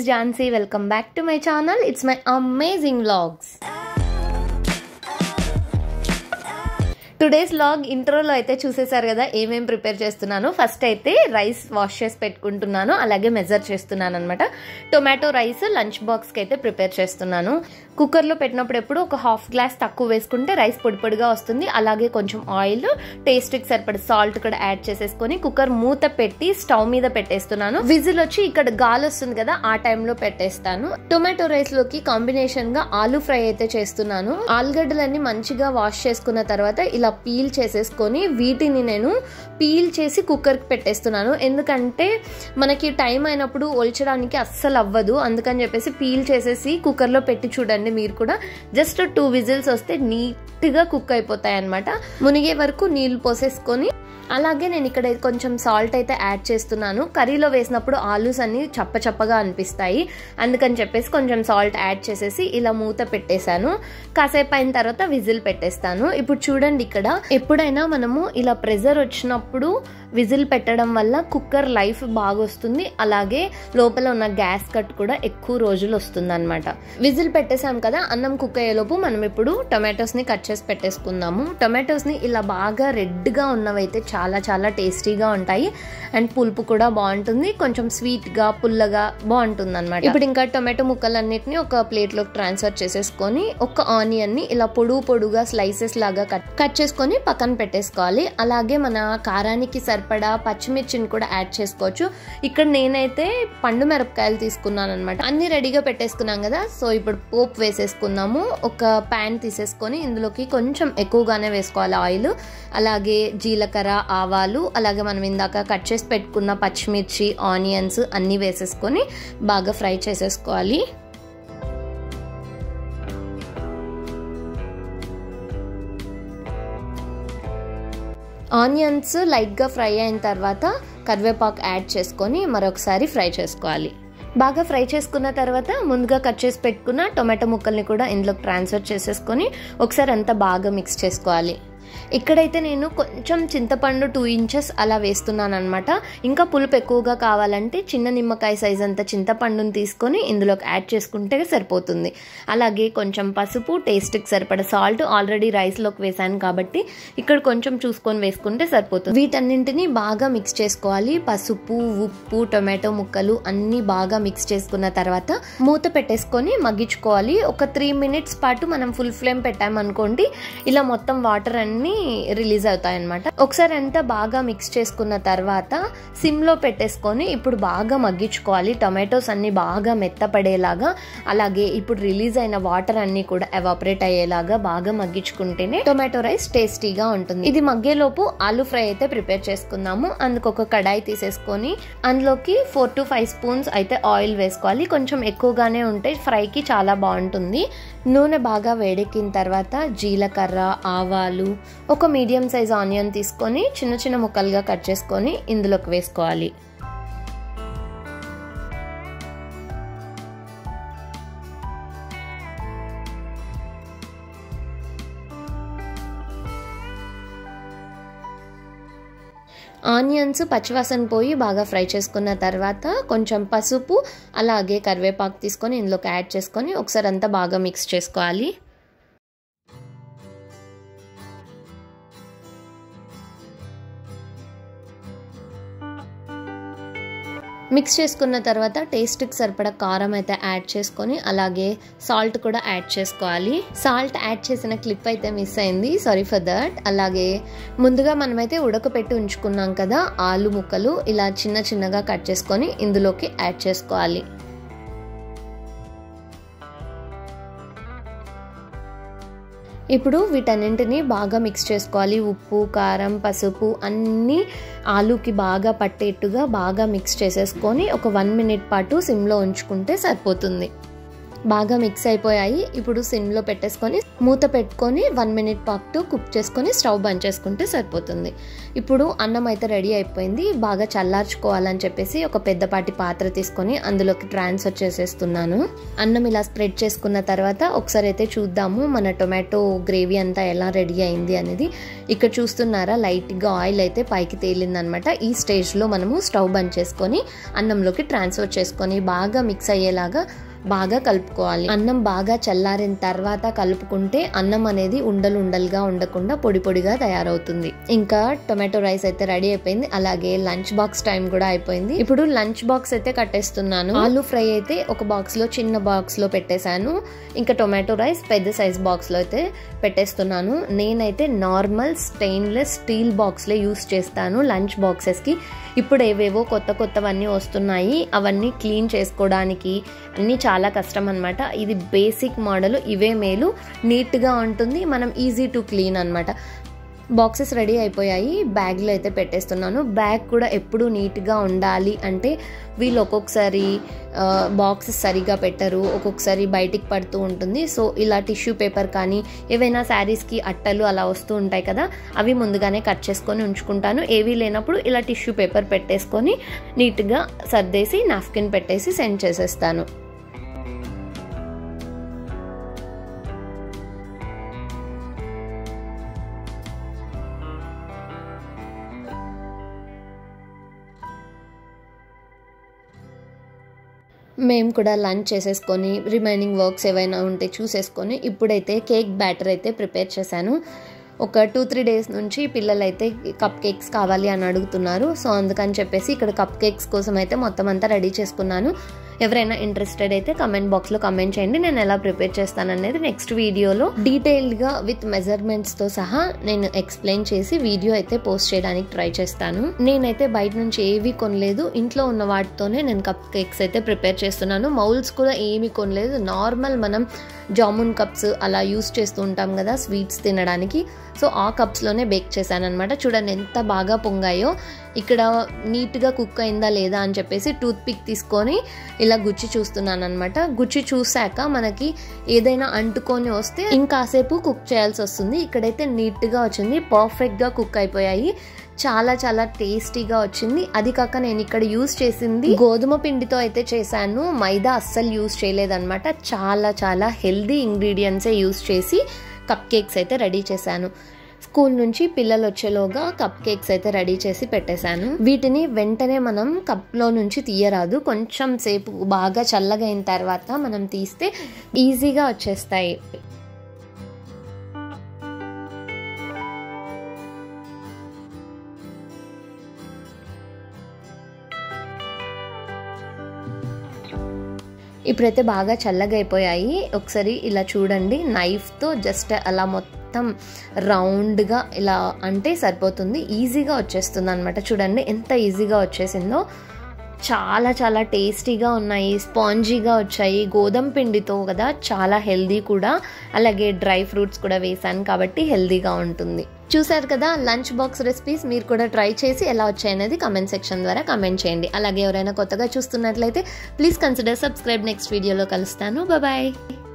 is Jansi. Welcome back to my channel. It's my amazing vlogs. Today's vlog ఇంట్రోలో అయితే చూసేసారు కదా ఏమేం ప్రిపేర్ చేస్తున్నాను. ఫస్ట్ అయితే రైస్ వాష్ చేసి పెట్టుకుంటున్నాను, అలాగే మెజర్ చేస్తున్నాను అనమాట. టొమాటో రైస్ లంచ్ బాక్స్కి అయితే ప్రిపేర్ చేస్తున్నాను. కుక్కర్లో పెట్టినప్పుడు ఎప్పుడు ఒక హాఫ్ గ్లాస్ తక్కువ వేసుకుంటే రైస్ పొడి పొడిగా వస్తుంది. అలాగే కొంచెం ఆయిల్, టేస్ట్కి సరిపడ సాల్ట్ కూడా యాడ్ చేసేసుకొని కుక్కర్ మూత పెట్టి స్టవ్ మీద పెట్టేస్తున్నాను. విజిల్ వచ్చి ఇక్కడ గాలి వస్తుంది కదా, ఆ టైంలో పెట్టేస్తాను. టొమాటో రైస్ లోకి కాంబినేషన్ గా ఆలూ ఫ్రై అయితే చేస్తున్నాను. ఆలుగడ్డలన్నీ మంచిగా వాష్ చేసుకున్న తర్వాత ఇలా పీల్ చేసేసుకొని వీటిని నేను పీల్ చేసి కుక్కర్కి పెట్టేస్తున్నాను. ఎందుకంటే మనకి టైం అయినప్పుడు ఒల్చడానికి అస్సలు అవ్వదు, అందుకని చెప్పేసి పీల్ చేసేసి కుక్కర్లో పెట్టి చూడండి. మీరు కూడా జస్ట్ 2 విజిల్స్ వస్తే నీట్గా కుక్ అయిపోతాయి అన్నమాట. మునిగే వరకు నీళ్లు పోసేసుకొని అలాగే నేను ఇక్కడ కొంచెం సాల్ట్ అయితే యాడ్ చేస్తున్నాను. కర్రీలో వేసినప్పుడు ఆలూస్ అన్ని చప్పచప్పగా అనిపిస్తాయి, అందుకని చెప్పేసి కొంచెం సాల్ట్ యాడ్ చేసేసి ఇలా మూత పెట్టేశాను. కాసేపు అయిన తర్వాత విజిల్ పెట్టేస్తాను. ఇప్పుడు చూడండి, ఇక్కడ ఎప్పుడైనా మనము ఇలా ప్రెజర్ వచ్చినప్పుడు విజిల్ పెట్టడం వల్ల కుక్కర్ లైఫ్ బాగా వస్తుంది, అలాగే లోపల ఉన్న గ్యాస్ కట్ కూడా ఎక్కువ రోజులు వస్తుంది అనమాట. విజిల్ పెట్టేసాం కదా, అన్నం కుక్ అయ్యేలోపు మనం ఇప్పుడు టొమాటోస్ని కట్ చేసి పెట్టేసుకుందాము. టొమాటోస్ని ఇలా బాగా రెడ్గా ఉన్నవైతే చాలా చాలా టేస్టీగా ఉంటాయి అండ్ పులుపు కూడా బాగుంటుంది, కొంచెం స్వీట్గా పుల్లగా బాగుంటుంది అనమాట. ఇప్పుడు ఇంకా టొమాటో ముక్కలన్నిటిని ఒక ప్లేట్లోకి ట్రాన్స్ఫర్ చేసేసుకొని ఒక ఆనియన్ని ఇలా పొడుగా స్లైసెస్ లాగా కట్ చేసుకొని పక్కన పెట్టేసుకోవాలి. అలాగే మన కారానికి సరిపడా పచ్చిమిర్చిని కూడా యాడ్ చేసుకోవచ్చు. ఇక్కడ నేనైతే పండు మిరపకాయలు తీసుకున్నాను అనమాట. అన్ని రెడీగా పెట్టేసుకున్నాం కదా, సో ఇప్పుడు పోపు వేసేసుకుందాము. ఒక ప్యాన్ తీసేసుకొని ఇందులోకి కొంచెం ఎక్కువగానే వేసుకోవాలి ఆయిల్, అలాగే జీలకర్ర, ఆవాలు, అలాగే మనం ఇందాక కట్ చేసి పెట్టుకున్న పచ్చిమిర్చి, ఆనియన్స్ అన్నీ వేసేసుకొని బాగా ఫ్రై చేసేసుకోవాలి. ఆనియన్స్ లైట్గా ఫ్రై అయిన తర్వాత కరివేపాకు యాడ్ చేసుకొని మరొకసారి ఫ్రై చేసుకోవాలి. బాగా ఫ్రై చేసుకున్న తర్వాత ముందుగా కట్ చేసి పెట్టుకున్న టొమాటో ముక్కల్ని కూడా ఇందులోకి ట్రాన్స్ఫర్ చేసేసుకొని ఒకసారి అంతా బాగా మిక్స్ చేసుకోవాలి. ఇక్కడైతే నేను కొంచెం చింతపండు 2 ఇంచెస్ అలా వేస్తున్నాను అనమాట. ఇంకా పులుపు ఎక్కువగా కావాలంటే చిన్న నిమ్మకాయ సైజ్ అంత చింతపండుని తీసుకొని ఇందులోకి యాడ్ చేసుకుంటే సరిపోతుంది. అలాగే కొంచెం పసుపు, టేస్ట్కి సరిపడ సాల్ట్, ఆల్రెడీ రైస్లోకి వేసాను కాబట్టి ఇక్కడ కొంచెం చూసుకొని వేసుకుంటే సరిపోతుంది. వీటన్నింటినీ బాగా మిక్స్ చేసుకోవాలి. పసుపు, ఉప్పు, టొమాటో ముక్కలు అన్నీ బాగా మిక్స్ చేసుకున్న తర్వాత మూత పెట్టేసుకొని మగ్గించుకోవాలి. ఒక 3 మినిట్స్ పాటు మనం ఫుల్ ఫ్లేమ్ పెట్టామనుకోండి, ఇలా మొత్తం వాటర్ అన్ని రిలీజ్ అవుతాయి అన్నమాట. ఒకసారి అంతా బాగా మిక్స్ చేసుకున్న తర్వాత సిమ్ లో పెట్టేసుకొని ఇప్పుడు బాగా మగ్గించుకోవాలి. టొమాటోస్ అన్ని బాగా మెత్తపడేలాగా, అలాగే ఇప్పుడు రిలీజ్ అయిన వాటర్ అన్ని కూడా ఎవాపరేట్ అయ్యేలాగా బాగా మగ్గించుకుంటేనే టొమాటో రైస్ టేస్టీగా ఉంటుంది. ఇది మగ్గేలోపు ఆలూ ఫ్రై అయితే ప్రిపేర్ చేసుకుందాము. అందుకు ఒక కడాయి తీసేసుకొని అందులోకి 4 to 5 స్పూన్స్ అయితే ఆయిల్ వేసుకోవాలి. కొంచెం ఎక్కువగానే ఉంటే ఫ్రైకి చాలా బాగుంటుంది. నూనె బాగా వేడెక్కిన తర్వాత జీలకర్ర, ఆవాలు, ఒక మీడియం సైజ్ ఆనియన్ తీసుకొని చిన్న చిన్న ముక్కలుగా కట్ చేసుకొని ఇందులోకి వేసుకోవాలి. ఆనియన్స్ పచ్చివాసన పోయి బాగా ఫ్రై చేసుకున్న తర్వాత కొంచెం పసుపు, అలాగే కరివేపాకు తీసుకొని ఇందులోకి యాడ్ చేసుకొని ఒకసారి అంతా బాగా మిక్స్ చేసుకోవాలి. మిక్స్ చేసుకున్న తర్వాత టేస్ట్కి సరిపడా కారం అయితే యాడ్ చేసుకొని అలాగే సాల్ట్ కూడా యాడ్ చేసుకోవాలి. సాల్ట్ యాడ్ చేసిన క్లిప్ అయితే మిస్ అయింది, సారీ ఫర్ దట్. అలాగే ముందుగా మనమైతే ఉడకపెట్టి ఉంచుకున్నాం కదా ఆలు ముక్కలు, ఇలా చిన్న చిన్నగా కట్ చేసుకొని ఇందులోకి యాడ్ చేసుకోవాలి. ఇప్పుడు వీటన్నింటినీ బాగా మిక్స్ చేసుకోవాలి. ఉప్పు, కారం, పసుపు అన్నీ ఆలూకి బాగా పట్టేట్టుగా బాగా మిక్స్ చేసేసుకొని ఒక 1 మినిట్ పాటు సిమ్లో ఉంచుకుంటే సరిపోతుంది. బాగా మిక్స్ అయిపోయాయి. ఇప్పుడు సిమ్లో పెట్టేసుకొని మూత పెట్టుకొని 1 minute పాటు కుక్ చేసుకొని స్టవ్ బంద్ చేసుకుంటే సరిపోతుంది. ఇప్పుడు అన్నం అయితే రెడీ అయిపోయింది. బాగా చల్లార్చుకోవాలని చెప్పేసి ఒక పెద్దపాటి పాత్ర తీసుకొని అందులోకి ట్రాన్స్ఫర్ చేసేస్తున్నాను. అన్నం ఇలా స్ప్రెడ్ చేసుకున్న తర్వాత ఒకసారి అయితే చూద్దాము మన టొమాటో గ్రేవీ అంతా ఎలా రెడీ అయింది అనేది. ఇక్కడ చూస్తున్నారా లైట్గా ఆయిల్ అయితే పైకి తేలిందనమాట. ఈ స్టేజ్లో మనము స్టవ్ బంద్ చేసుకొని అన్నంలోకి ట్రాన్స్ఫర్ చేసుకొని బాగా మిక్స్ అయ్యేలాగా బాగా కలుపుకోవాలి. అన్నం బాగా చల్లారిన తర్వాత కలుపుకుంటే అన్నం అనేది ఉండలు ఉండలుగా ఉండకుండా పొడి పొడిగా తయారవుతుంది. ఇంకా టొమాటో రైస్ అయితే రెడీ అయిపోయింది. అలాగే లంచ్ బాక్స్ టైం కూడా అయిపోయింది. ఇప్పుడు లంచ్ బాక్స్ అయితే కట్టేస్తున్నాను. ఆలూ ఫ్రై అయితే ఒక బాక్స్ లో చిన్న బాక్స్ లో పెట్టేశాను. ఇంకా టొమాటో రైస్ పెద్ద సైజ్ బాక్స్ లో అయితే పెట్టేస్తున్నాను. నేనైతే నార్మల్ స్టెయిన్లెస్ స్టీల్ బాక్స్ లో యూస్ చేస్తాను లంచ్ బాక్సెస్ కి. ఇప్పుడు ఏవేవో కొత్తవన్నీ వస్తున్నాయి. అవన్నీ క్లీన్ చేసుకోవడానికి అన్నీ చాలా కష్టం అనమాట. ఇది బేసిక్ మోడల్, ఇవే మేలు, నీట్గా ఉంటుంది, మనం ఈజీ టు క్లీన్ అనమాట. బాక్సెస్ రెడీ అయిపోయాయి. బ్యాగ్లో అయితే పెట్టేస్తున్నాను. బ్యాగ్ కూడా ఎప్పుడూ నీట్గా ఉండాలి అంటే వీళ్ళు ఒక్కొక్కసారి బాక్సెస్ సరిగా పెట్టరు, ఒక్కొక్కసారి బయటికి పడుతూ ఉంటుంది. సో ఇలా టిష్యూ పేపర్ కానీ ఏవైనా శారీస్కి అట్టలు అలా వస్తూ ఉంటాయి కదా, అవి ముందుగానే కట్ చేసుకొని ఉంచుకుంటాను. ఏవీ లేనప్పుడు ఇలా టిష్యూ పేపర్ పెట్టేసుకొని నీట్గా సర్దేసి నాప్కిన్ పెట్టేసి సెండ్ చేసేస్తాను. మేము కూడా లంచ్ చేసేసుకొని రిమైనింగ్ వర్క్స్ ఏవైనా ఉంటే చూసేసుకొని ఇప్పుడైతే కేక్ బ్యాటర్ అయితే ప్రిపేర్ చేశాను. ఒక 2-3 days నుంచి పిల్లలు అయితే కప్ కేక్స్ కావాలి అని అడుగుతున్నారు. సో అందుకని చెప్పేసి ఇక్కడ కప్ కేక్స్ కోసం అయితే మొత్తం అంతా రెడీ చేసుకున్నాను. ఎవరైనా ఇంట్రెస్టెడ్ అయితే కమెంట్ బాక్స్లో కమెంట్ చేయండి. నేను ఎలా ప్రిపేర్ చేస్తాను అనేది నెక్స్ట్ వీడియోలో డీటెయిల్డ్గా విత్ మెజర్మెంట్స్తో సహా నేను ఎక్స్ప్లెయిన్ చేసి వీడియో అయితే పోస్ట్ చేయడానికి ట్రై చేస్తాను. నేనైతే బయట నుంచి ఏవి కొనలేదు, ఇంట్లో ఉన్న వాటితోనే నేను కప్ కేక్స్ అయితే ప్రిపేర్ చేస్తున్నాను. మౌల్డ్స్ కూడా ఏమీ కొనలేదు. నార్మల్ మనం జామున్ కప్స్ అలా యూస్ చేస్తూ ఉంటాం కదా స్వీట్స్ తినడానికి, సో ఆ కప్స్లోనే బేక్ చేశాను అనమాట. చూడండి ఎంత బాగా పొంగాయో. ఇక్కడ నీట్గా కుక్ అయిందా లేదా అని చెప్పేసి టూత్ పిక్ తీసుకొని ఇలా గుచ్చి చూస్తున్నాను అనమాట. గుచ్చి చూసాక మనకి ఏదైనా అంటుకొని వస్తే ఇంకాసేపు కుక్ చేయాల్సి వస్తుంది. ఇక్కడైతే నీట్గా వచ్చింది, పర్ఫెక్ట్గా కుక్ అయిపోయాయి. చాలా చాలా టేస్టీగా వచ్చింది. అది కాక నేను ఇక్కడ యూస్ చేసింది గోధుమ పిండితో అయితే చేశాను, మైదా అస్సలు యూస్ చేయలేదన్నమాట. చాలా చాలా హెల్దీ ఇంగ్రీడియంట్సే యూస్ చేసి కప్ కేక్స్ అయితే రెడీ చేశాను. స్కూల్ నుంచి పిల్లలు వచ్చేలోగా కప్ కేక్స్ అయితే రెడీ చేసి పెట్టేశాను. వీటిని వెంటనే మనం కప్లో నుంచి తీయరాదు, కొంచెం సేపు బాగా చల్లగా అయిన తర్వాత మనం తీస్తే ఈజీగా వచ్చేస్తాయి. ఇప్పుడైతే బాగా చల్లగా అయిపోయాయి. ఒకసారి ఇలా చూడండి, నైఫ్తో జస్ట్ అలా మొత్తం రౌండ్గా ఇలా అంటే సరిపోతుంది, ఈజీగా వచ్చేస్తుంది అనమాట. చూడండి ఎంత ఈజీగా వచ్చేసిందో. చాలా చాలా టేస్టీగా ఉన్నాయి, స్పాంజీగా వచ్చాయి. గోధుమ పిండితో కదా, చాలా హెల్దీ కూడా. అలాగే డ్రై ఫ్రూట్స్ కూడా వేసాను కాబట్టి హెల్దీగా ఉంటుంది. చూసారు కదా లంచ్ బాక్స్ రెసిపీస్. మీరు కూడా ట్రై చేసి ఎలా వచ్చాయనేది కమెంట్ సెక్షన్ ద్వారా కమెంట్ చేయండి. అలాగే ఎవరైనా కొత్తగా చూస్తున్నట్లయితే ప్లీజ్ కన్సిడర్ సబ్స్క్రైబ్. నెక్స్ట్ వీడియోలో కలుస్తాను. బాయ్.